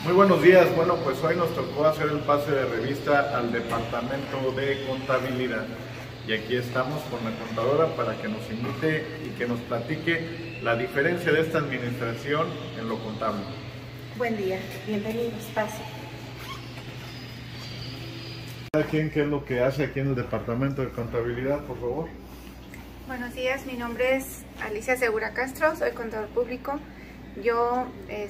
Muy buenos días. Bueno, pues hoy nos tocó hacer el pase de revista al Departamento de Contabilidad. Y aquí estamos con la contadora para que nos invite y que nos platique la diferencia de esta administración en lo contable. Buen día, bienvenidos, pase. ¿Cada quien qué es lo que hace aquí en el Departamento de Contabilidad, por favor? Buenos días, mi nombre es Alicia Segura Castro, soy contador público. Yo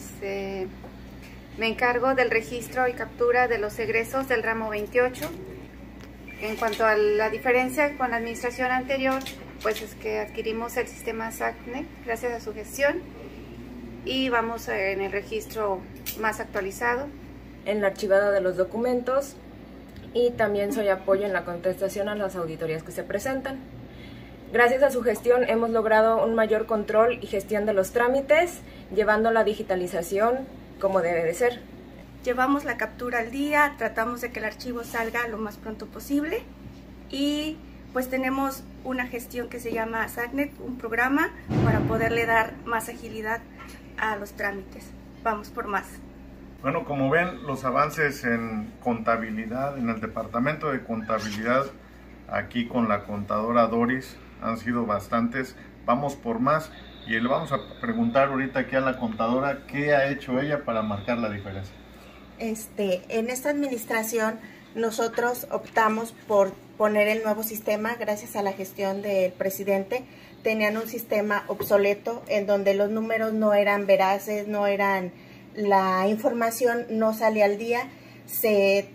me encargo del registro y captura de los egresos del ramo 28. En cuanto a la diferencia con la administración anterior, pues es que adquirimos el sistema SACNEC gracias a su gestión y vamos en el registro más actualizado. En la archivada de los documentos y también soy apoyo en la contestación a las auditorías que se presentan. Gracias a su gestión hemos logrado un mayor control y gestión de los trámites, llevando la digitalización como debe de ser. Llevamos la captura al día, tratamos de que el archivo salga lo más pronto posible y pues tenemos una gestión que se llama SACNEC, un programa para poderle dar más agilidad a los trámites. Vamos por más. Bueno, como ven, los avances en contabilidad, en el Departamento de Contabilidad, aquí con la contadora Doris, han sido bastantes. Vamos por más y le vamos a preguntar ahorita aquí a la contadora qué ha hecho ella para marcar la diferencia. En esta administración nosotros optamos por poner el nuevo sistema gracias a la gestión del presidente. Tenían un sistema obsoleto en donde los números no eran veraces, la información no salía al día, se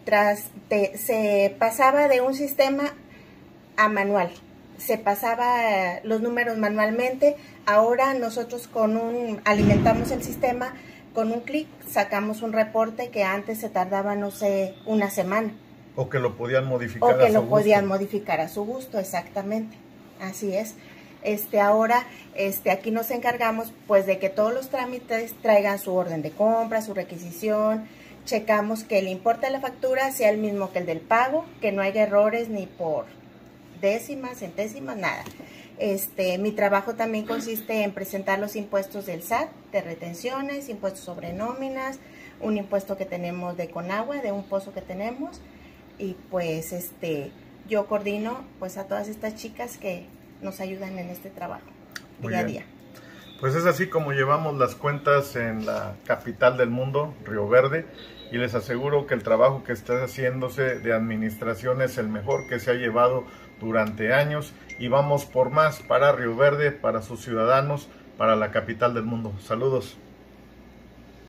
pasaba de un sistema a manual, se pasaba los números manualmente. Ahora nosotros alimentamos el sistema, con un clic sacamos un reporte que antes se tardaba, no sé, una semana. O que lo podían modificar a su gusto. O que lo podían modificar a su gusto, exactamente. Así es. Ahora aquí nos encargamos pues de que todos los trámites traigan su orden de compra, su requisición, checamos que el importe de la factura sea el mismo que el del pago, que no haya errores ni por décimas, centésimas, nada. Mi trabajo también consiste en presentar los impuestos del SAT, de retenciones, impuestos sobre nóminas, un impuesto que tenemos de Conagua, de un pozo que tenemos, y pues yo coordino pues a todas estas chicas que nos ayudan en este trabajo día a día. Pues es así como llevamos las cuentas en la capital del mundo, Río Verde, y les aseguro que el trabajo que está haciéndose de administración es el mejor que se ha llevado durante años, y vamos por más para Río Verde, para sus ciudadanos, para la capital del mundo. Saludos.